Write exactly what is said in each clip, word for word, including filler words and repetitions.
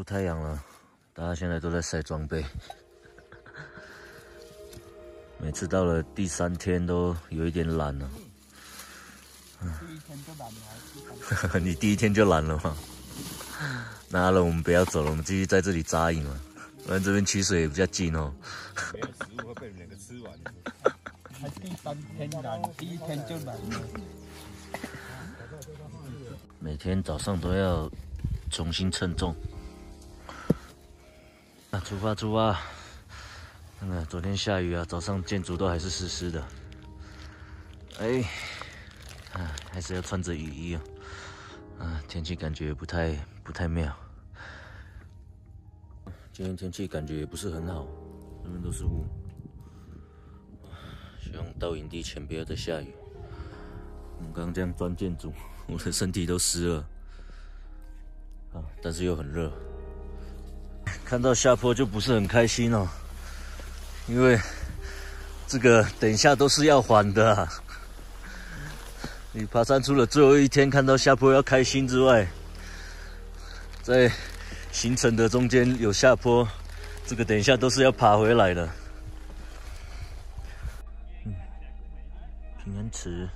太阳了，大家现在都在晒装备。每次到了第三天都有一点懒了。 第一天就懒了， 你第一天就懒了吗？那阿伦，我们不要走了，我们继续在这里扎营了。不然这边取水也比较近哦。 没有食物会被你们两个吃完。 还第三天懒，第一天就懒了。 每天早上都要重新称重。那出发出发！看看昨天下雨啊，早上建筑都还是湿湿的。哎，啊，还是要穿着雨衣哦。啊，天气感觉不太不太妙。今天天气感觉也不是很好，那边都是雾。希望到营地前不要再下雨。我们刚刚这样钻建筑，我的身体都湿了。啊，但是又很热。看到下坡就不是很开心哦，因为这个等一下都是要还的啊。你爬山除了最后一天看到下坡要开心之外，在行程的中间有下坡，这个等一下都是要爬回来的。嗯，平安池，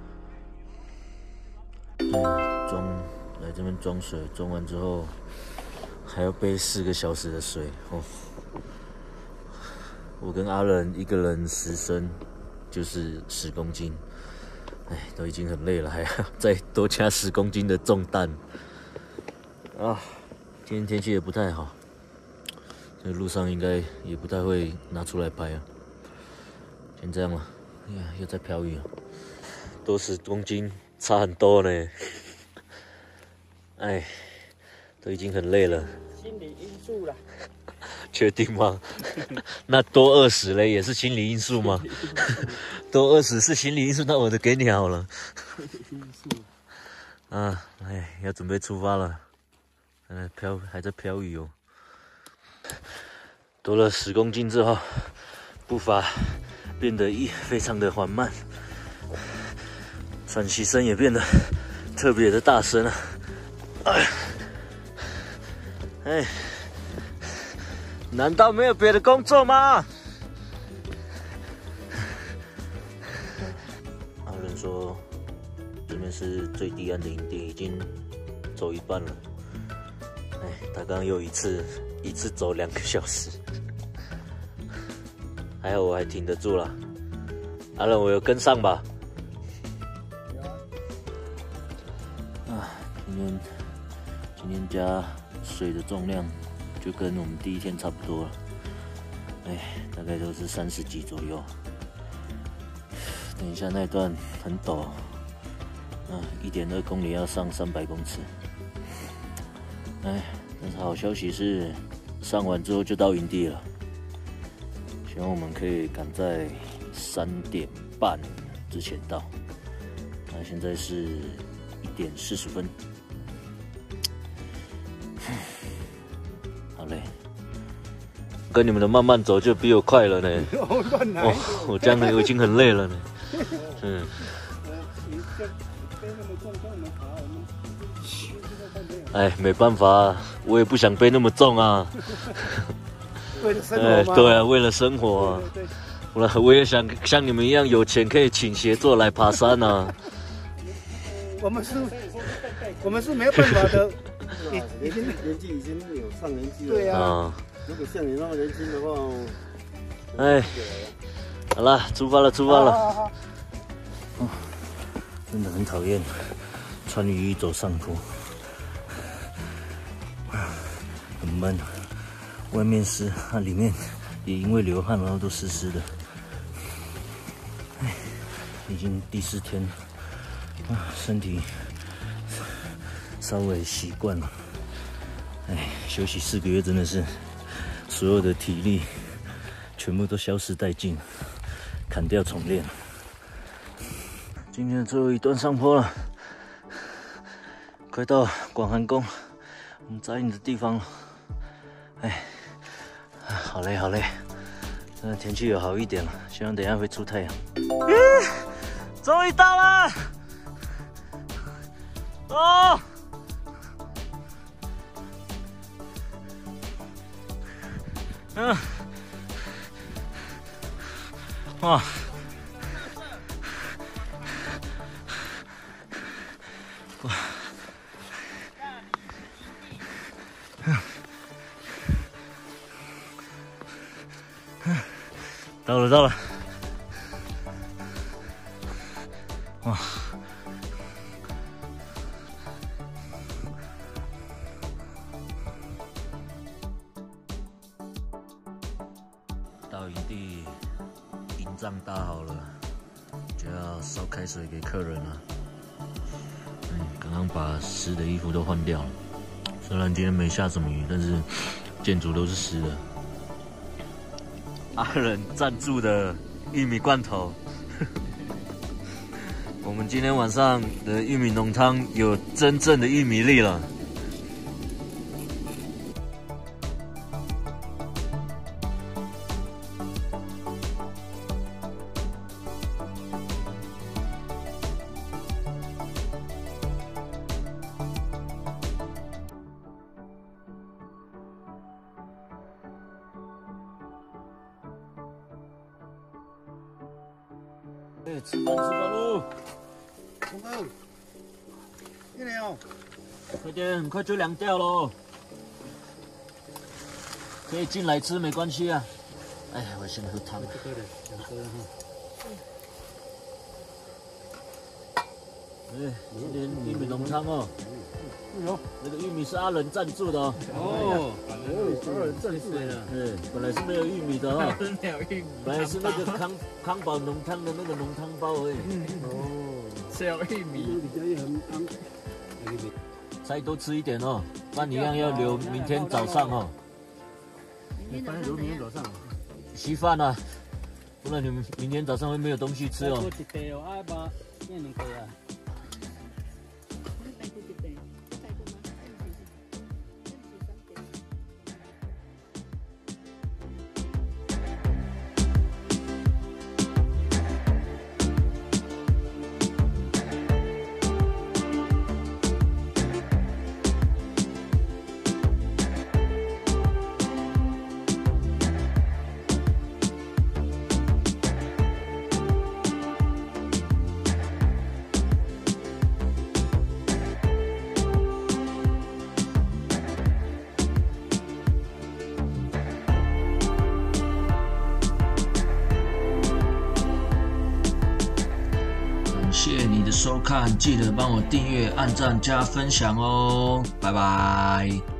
对，装来这边装水，装完之后还要背四个小时的水哦。我跟阿仁一个人十升，就是十公斤。哎，都已经很累了，还要再多加十公斤的重担啊！今天天气也不太好，这路上应该也不太会拿出来拍啊。先这样了，哎呀，又在飘雨啊，多十公斤，差很多呢。哎，都已经很累了。 心理因素啦。 确定吗？那多二十嘞，也是心理因素吗？多二十是心理因素，那我就给你好了。啊，哎，要准备出发了。嗯，飘还在飘雨哦。多了十公斤之后，步伐变得一非常的缓慢，喘息声也变得特别的大声了。哎，哎。难道没有别的工作吗？阿伦说，这边是最低安的营地，已经走一半了。哎，他刚刚又一次一次走两个小时，还好我还挺得住了。阿伦，我有跟上吧？啊，今天今天加水的重量就跟我们第一天差不多了，哎，大概都是三十几左右。等一下那段很陡，啊，一点二公里要上三百公尺，哎，但是好消息是，上完之后就到营地了，希望我们可以赶在三点半之前到。那现在是一点四十分。好嘞，跟你们的慢慢走就比我快了呢。哦，我这样我已经很累了呢。嗯。哎，没办法，我也不想背那么重啊。 为了生活哎， 吗？ 对啊，为了生活啊。 对对对， 我我也想像你们一样有钱，可以请协作来爬山啊。 我们是，我们是没有办法的。 已已经年纪已经有上年纪了。 对啊。 啊， 如果像你那么年轻的话， 哎，好了，出发了，出发了。 好好好哦，真的很讨厌穿雨衣走上坡，很闷，外面湿，它里面也因为流汗，然后都湿湿的。哎，已经第四天了，啊，身体稍微习惯了。哎，休息四个月真的是所有的体力全部都消失殆尽，砍掉重练。今天的最后一段上坡了，快到广寒宫我们扎营的地方了。哎，好累好累，真的天气有好一点了，希望等一下会出太阳。咦，终于到了！哦， 嗯，哇！哇！到了，到了！哇！到营地，营帐搭好了，就要烧开水给客人了。嗯，刚刚把湿的衣服都换掉了。虽然今天没下什么雨，但是建筑都是湿的。阿仁赞助的玉米罐头，我们今天晚上的玉米浓汤有真正的玉米粒了。哎，吃饭吃饭喽！ 红哥，一年哦， 快点，很快就凉掉喽。可以进来吃，没关系啊。哎，我先喝汤。 这个的，两个哈。 哎，今天玉米浓汤哦。 有。 这个玉米是阿仁赞助的哦。 哦，哦，阿仁赞助的。 对，本来是没有玉米的哦。 没有玉米。 本来是那个康康宝浓汤的那个浓汤包而已。 哦，只有玉米。 菜多吃一点哦，不然一样要留明天早上哦。 你反正留明天早上。 稀饭啊，不然你们明天早上会没有东西吃哦。谢谢你的收看，记得帮我订阅、按赞、加分享哦，拜拜。